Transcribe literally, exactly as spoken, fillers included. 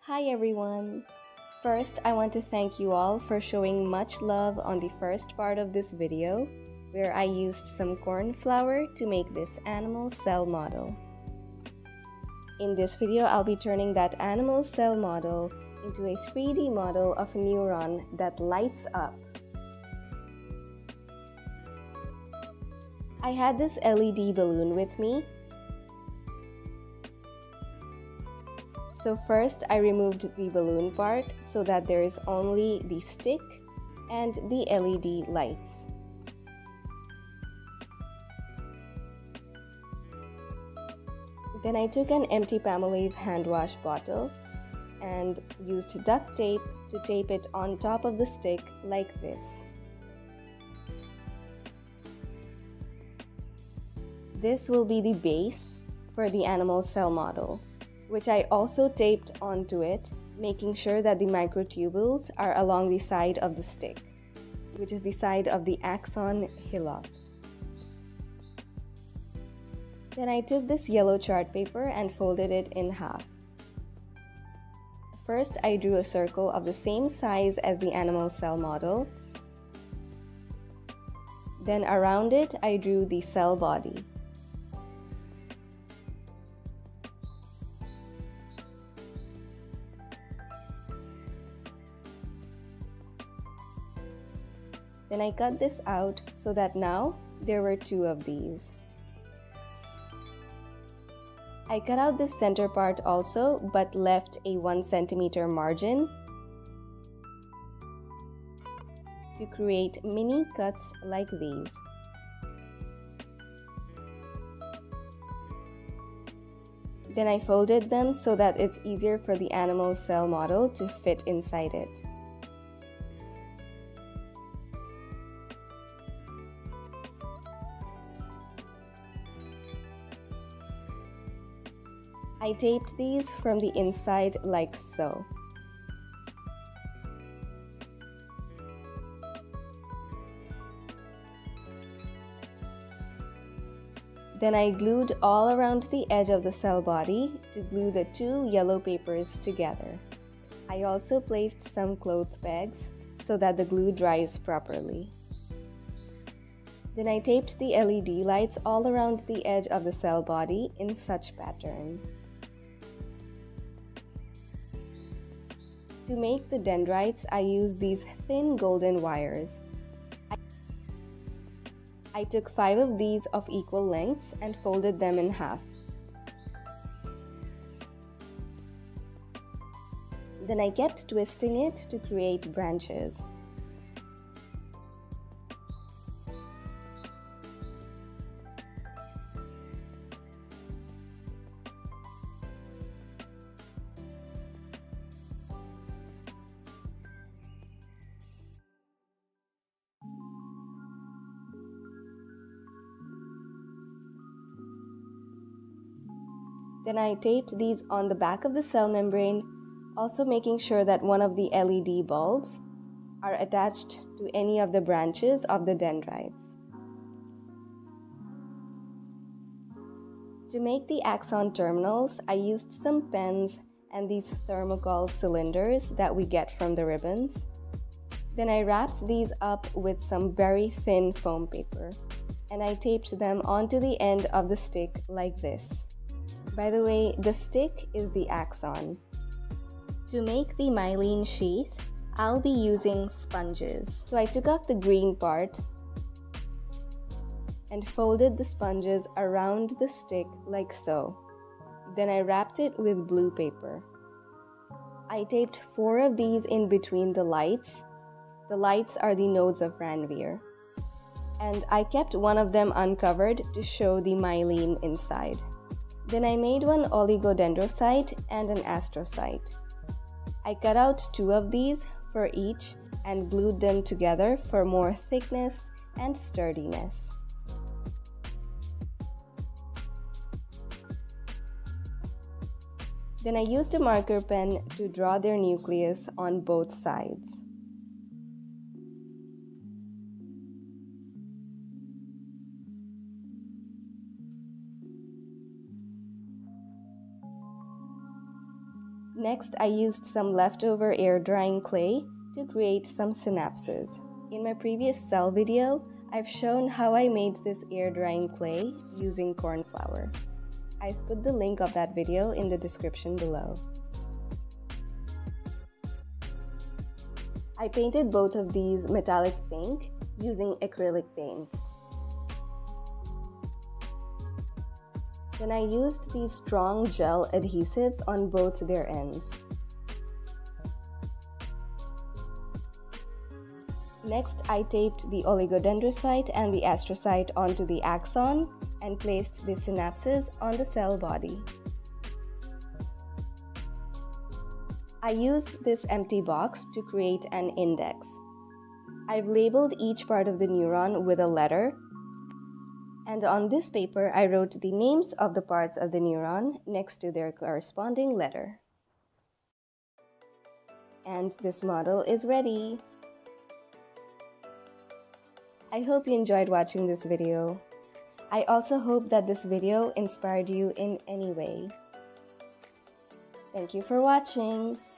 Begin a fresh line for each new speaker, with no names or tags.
Hi everyone! First, I want to thank you all for showing much love on the first part of this video, where I used some corn flour to make this animal cell model. In this video, I'll be turning that animal cell model into a three D model of a neuron that lights up. I had this L E D balloon with me. So first, I removed the balloon part so that there is only the stick and the L E D lights. Then I took an empty Palmolive hand wash bottle and used duct tape to tape it on top of the stick like this. This will be the base for the animal cell model, which I also taped onto it, making sure that the microtubules are along the side of the stick, which is the side of the axon hillock. Then I took this yellow chart paper and folded it in half. First, I drew a circle of the same size as the animal cell model. Then around it, I drew the cell body. Then I cut this out so that now there were two of these. I cut out this center part also, but left a one centimeter margin to create mini cuts like these. Then I folded them so that it's easier for the animal cell model to fit inside it. I taped these from the inside like so. Then I glued all around the edge of the cell body to glue the two yellow papers together. I also placed some cloth pegs so that the glue dries properly. Then I taped the L E D lights all around the edge of the cell body in such pattern. To make the dendrites, I used these thin golden wires. I, I took five of these of equal lengths and folded them in half. Then I kept twisting it to create branches. Then I taped these on the back of the cell membrane, also making sure that one of the L E D bulbs are attached to any of the branches of the dendrites. To make the axon terminals, I used some pens and these thermocol cylinders that we get from the ribbons. Then I wrapped these up with some very thin foam paper, and I taped them onto the end of the stick like this. By the way, the stick is the axon. To make the myelin sheath, I'll be using sponges. So I took off the green part and folded the sponges around the stick like so. Then I wrapped it with blue paper. I taped four of these in between the lights. The lights are the nodes of Ranvier. And I kept one of them uncovered to show the myelin inside. Then I made one oligodendrocyte and an astrocyte. I cut out two of these for each and glued them together for more thickness and sturdiness. Then I used a marker pen to draw their nucleus on both sides. Next, I used some leftover air drying clay to create some synapses. In my previous cell video, I've shown how I made this air drying clay using corn flour. I've put the link of that video in the description below. I painted both of these metallic pink using acrylic paints. Then I used these strong gel adhesives on both their ends. Next, I taped the oligodendrocyte and the astrocyte onto the axon and placed the synapses on the cell body. I used this empty box to create an index. I've labeled each part of the neuron with a letter, and on this paper I wrote the names of the parts of the neuron next to their corresponding letter. And this model is ready! I hope you enjoyed watching this video. I also hope that this video inspired you in any way. Thank you for watching!